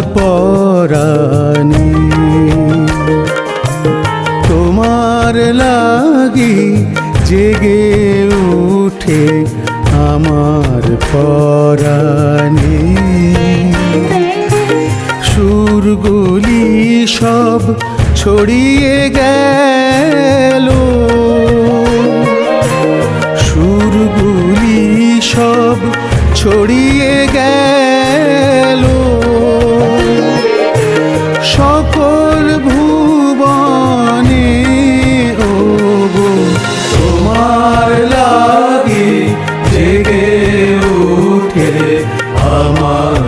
পরাণে তোমার লাগি জেগে উঠে আমার পরাণে সুরগুলি সব ছড়িয়ে গেল সুরগুলি সব ছড়িয়ে গেল সকল ভুবনে ওগো তোমার লাগি জেগে উঠে আমার